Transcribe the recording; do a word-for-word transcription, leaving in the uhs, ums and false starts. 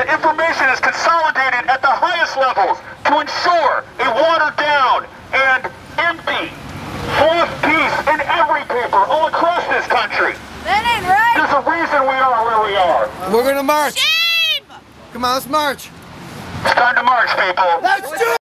that information is consolidated at the highest levels to ensure a watered down and empty false peace in every paper all across this country. That ain't right. There's a reason we are where we are. We're gonna march. Shame! Come on, let's march. It's time to march, people. Let's do it!